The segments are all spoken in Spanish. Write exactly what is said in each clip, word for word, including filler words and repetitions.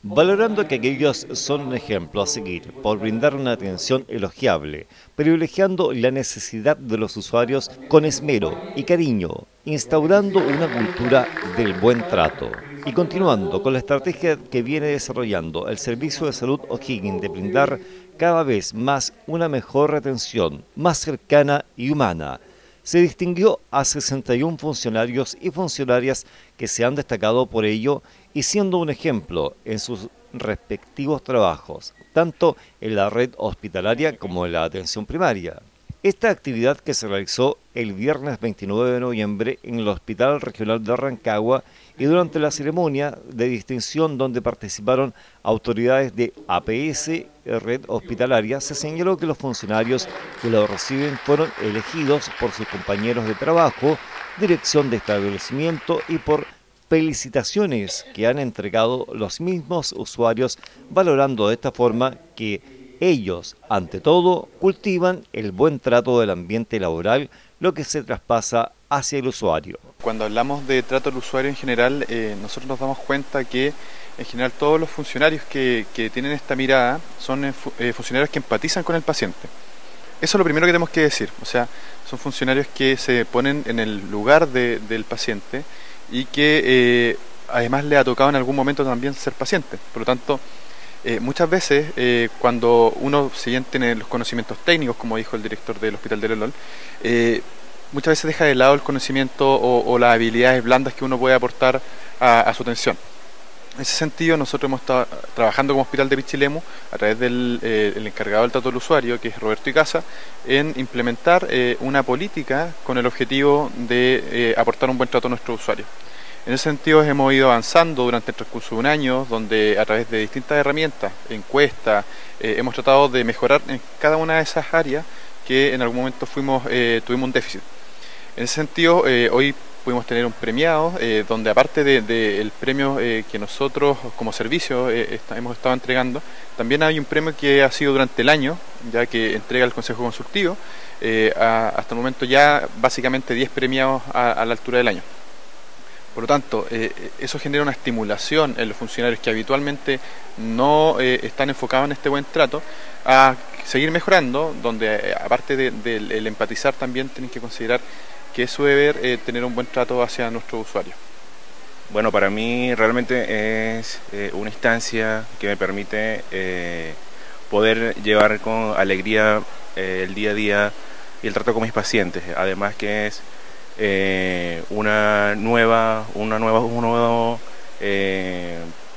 valorando que aquellos son un ejemplo a seguir por brindar una atención elogiable, privilegiando la necesidad de los usuarios con esmero y cariño, instaurando una cultura del buen trato y continuando con la estrategia que viene desarrollando el Servicio de Salud O'Higgins de brindar cada vez más una mejor atención, más cercana y humana. Se distinguió a sesenta y uno funcionarios y funcionarias que se han destacado por ello y siendo un ejemplo en sus respectivos trabajos, tanto en la red hospitalaria como en la atención primaria. Esta actividad que se realizó el viernes veintinueve de noviembre en el Hospital Regional de Rancagua y durante la ceremonia de distinción donde participaron autoridades de A P S, red hospitalaria, se señaló que los funcionarios que lo reciben fueron elegidos por sus compañeros de trabajo, dirección de establecimiento y por felicitaciones que han entregado los mismos usuarios, valorando de esta forma que ellos, ante todo, cultivan el buen trato del ambiente laboral, lo que se traspasa hacia el usuario. Cuando hablamos de trato al usuario en general, eh, nosotros nos damos cuenta que en general todos los funcionarios que, que tienen esta mirada son eh, funcionarios que empatizan con el paciente. Eso es lo primero que tenemos que decir, o sea, son funcionarios que se ponen en el lugar de, del paciente y que eh, además le ha tocado en algún momento también ser paciente. Por lo tanto, Eh, muchas veces eh, cuando uno si bien tiene los conocimientos técnicos, como dijo el director del Hospital de Lelol, eh, muchas veces deja de lado el conocimiento o, o las habilidades blandas que uno puede aportar a, a su atención. En ese sentido, nosotros hemos estado trabajando como Hospital de Pichilemu a través del eh, el encargado del trato del usuario, que es Roberto Icaza, en implementar eh, una política con el objetivo de eh, aportar un buen trato a nuestros usuarios. En ese sentido hemos ido avanzando durante el transcurso de un año, donde a través de distintas herramientas, encuestas, eh, hemos tratado de mejorar en cada una de esas áreas que en algún momento fuimos, eh, tuvimos un déficit. En ese sentido, eh, hoy pudimos tener un premiado, eh, donde aparte del de, de premio eh, que nosotros como servicio eh, está, hemos estado entregando, también hay un premio que ha sido durante el año, ya que entrega el Consejo Consultivo, eh, a, hasta el momento ya básicamente diez premiados a, a la altura del año. Por lo tanto, eh, eso genera una estimulación en los funcionarios que habitualmente no eh, están enfocados en este buen trato a seguir mejorando, donde eh, aparte del de, de, empatizar también tienen que considerar que es su deber eh, tener un buen trato hacia nuestros usuarios. Bueno, para mí realmente es eh, una instancia que me permite eh, poder llevar con alegría eh, el día a día y el trato con mis pacientes, además que es Eh, una nueva una nueva un nuevo, eh,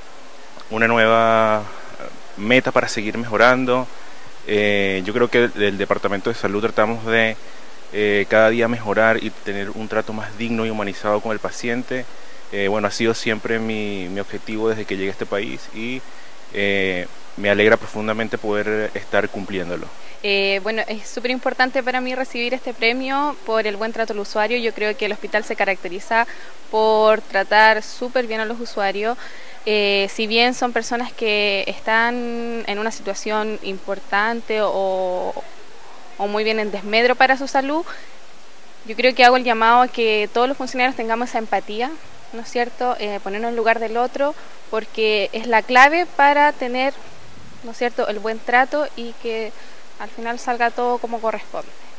una nueva meta para seguir mejorando. Eh, yo creo que del Departamento de Salud tratamos de eh, cada día mejorar y tener un trato más digno y humanizado con el paciente. Eh, bueno, ha sido siempre mi, mi objetivo desde que llegué a este país y eh, me alegra profundamente poder estar cumpliéndolo. Eh, bueno, es súper importante para mí recibir este premio por el buen trato al usuario. Yo creo que el hospital se caracteriza por tratar súper bien a los usuarios. Eh, si bien son personas que están en una situación importante o, o muy bien en desmedro para su salud, yo creo que hago el llamado a que todos los funcionarios tengamos esa empatía, ¿no es cierto? Eh, ponernos en lugar del otro, porque es la clave para tener, ¿no es cierto?, el buen trato y que al final salga todo como corresponde.